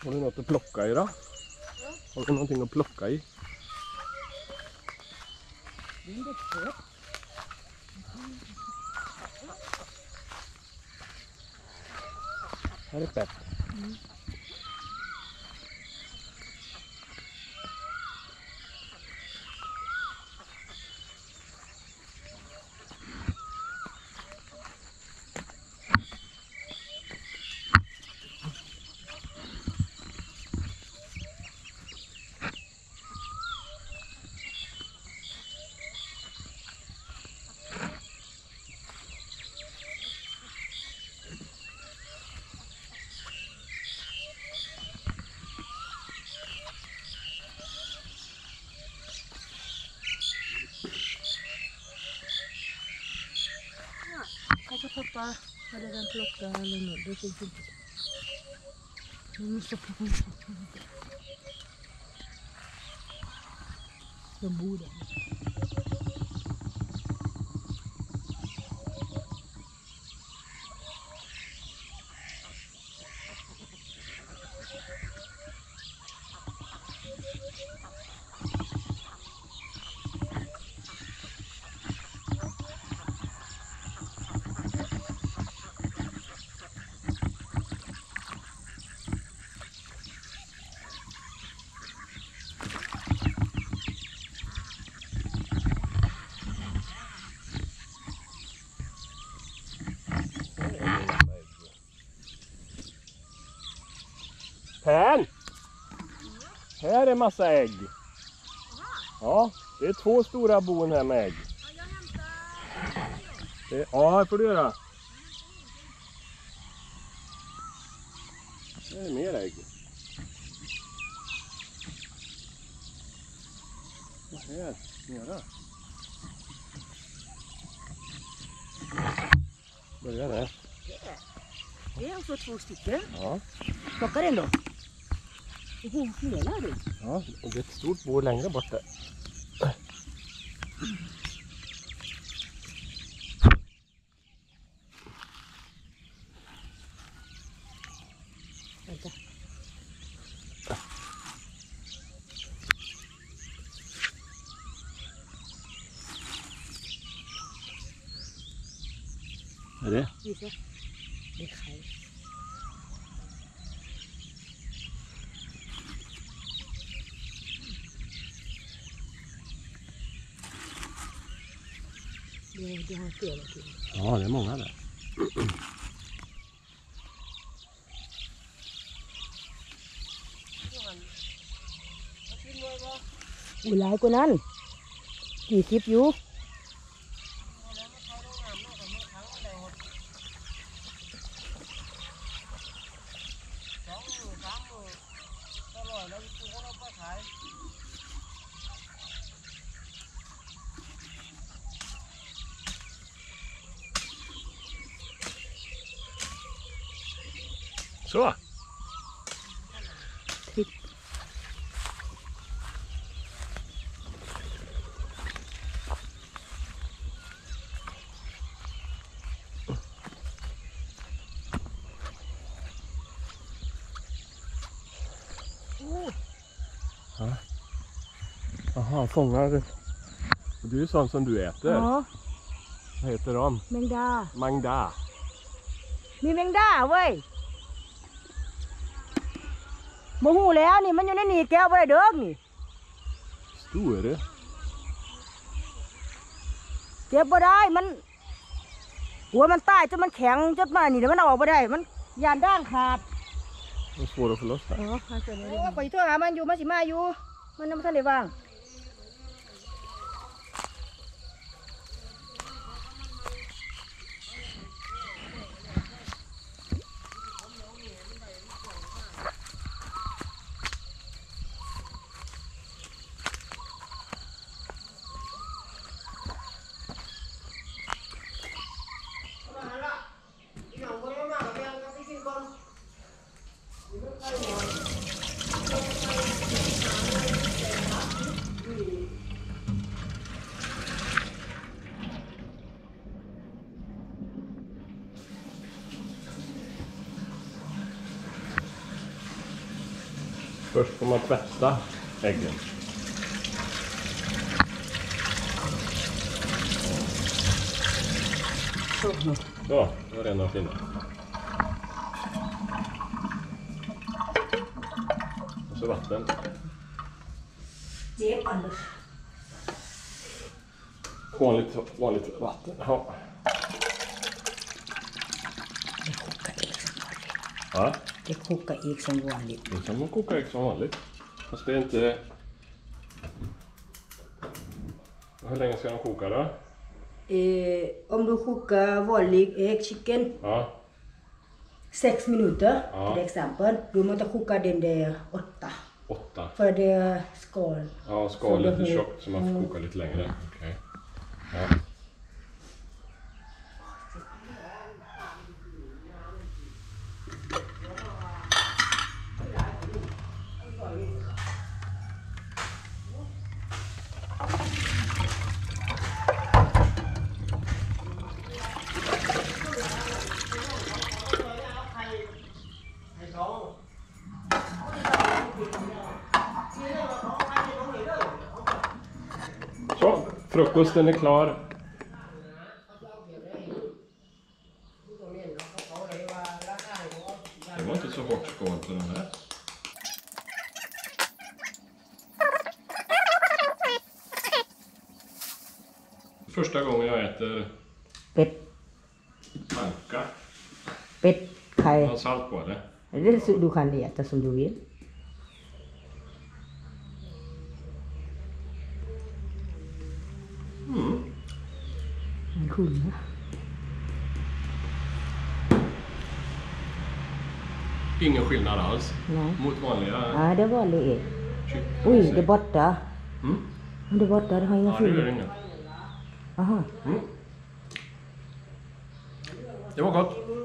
Har du något att plocka i då? Har du någonting att plocka i? Här är pepp. Kanske pappa hade den plockat eller något, det finns inte. Nu måste plocka en sak. De bor där. Pän! Här är massa ägg. Ja, det är 2 stora bon här med ägg. Ja, det får du göra. Det är mer ägg. Och här, mera. Börja där. Det är alltså 2 stycken. Ja. Plocka den då. Hur flera du? Ja, och det är ett stort bord längre bort där. Vänta. Vad är det? Visa. Det är själv. Det har flera till. Ja, det är många där. Ủa lại của anh. Gì kịp vô. Så. Ja. Jaha, fångar du? Det är ju sånt som du äter. Ja. Vad heter de? Mängda. Mangda. Mi mängda เว้ย บ่ฮู้แล้วนี่มันอยู่ในนี่แก้วบ่ได้เด้อนี่ Stor. เก็บบ่ได้มันหัวมันตายจนมันแข็งจนมานี่เดี๋ยวมันเอาออกบ่ได้มันยานด้างขาด Det är svårt att få loss det. โอ้ไปโทรหามันอยู่มันสิมาอยู่มันยังบ่ทันได้ว่าง Först får man tvätta äggen. Så, då är det ena fina. Och så vatten. Det är Anders. Vanligt vatten. Ja. Det kokar ägg som vanligt. Det kan man koka ägg som vanligt. Fast det är inte... Hur länge ska de koka då? Om du kokar vanlig ägg chicken Ja. 6 minuter Ja. till exempel. Du måste koka den där 8. 8. För det är skal. Ja, skalet är tjockt så man får koka lite längre. Okej. Ja. Så, frukosten är klar. Det var inte så hårt skål på den här. Första gången jag äter เป็ด panka. เป็ดไข่ Har salt på det. Det du kan äta som du vill. Kul, va? Ingen skillnad alls. Nej. Mot vanliga Ja, det var vanlig ägg. kyckling. Oj, det är borta. Mm. Det är borta, det har inga Ja, det gör fyllningar. inget. Aha. Mm. Det var gott.